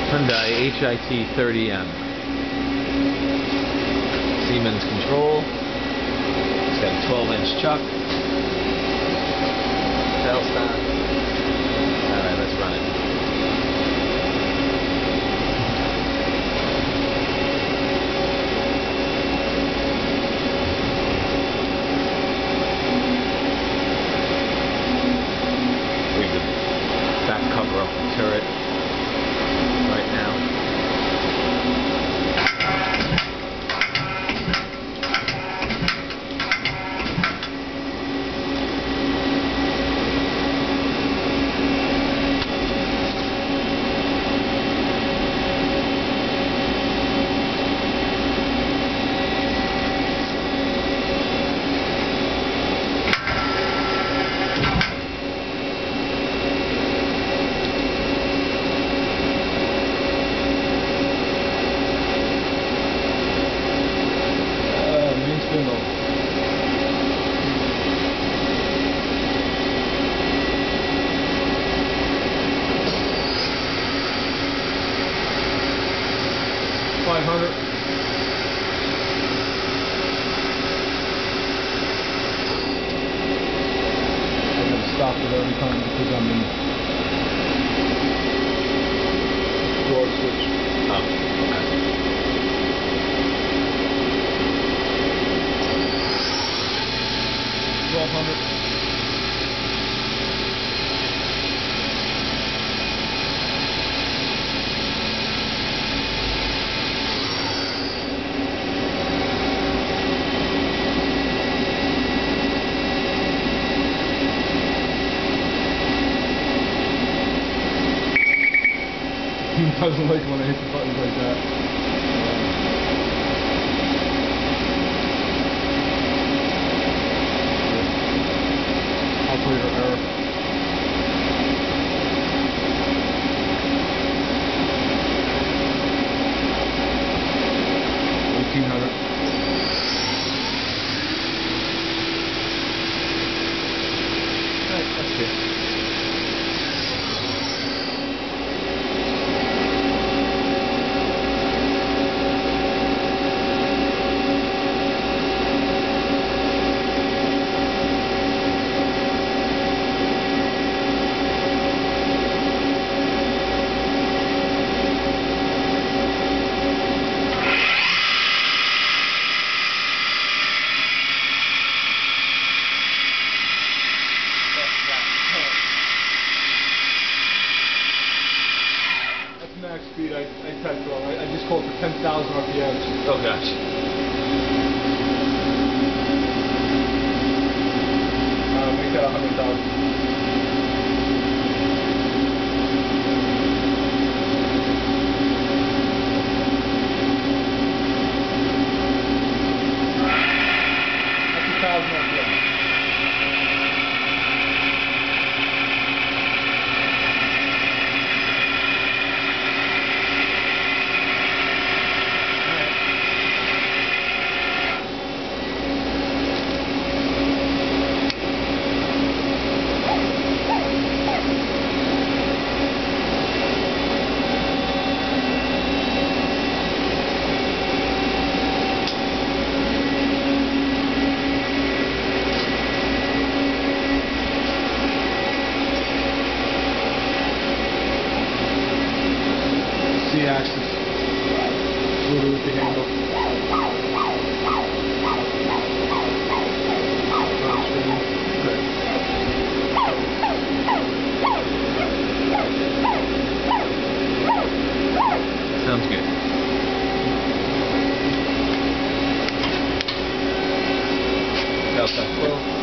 Hyundai HIT 30M. Siemens control. It's got a 12-inch chuck. Tailstock. Alright, let's run it. Leave the back cover up the turret right now. Spindle. $500. I'm going to stop it every time because I'm in door switch. Oh, okay. $1,200. He doesn't like when I hit the buttons like that. Operator error. $1,800. That's it. Max speed, I typed wrong. I just called for 10,000 RPMs. Oh gosh. Make that 100,000. That's 1,000 RPMs. Z-axis, sliver with the handle. Front screen. Good. Sounds good. Tailstock flow.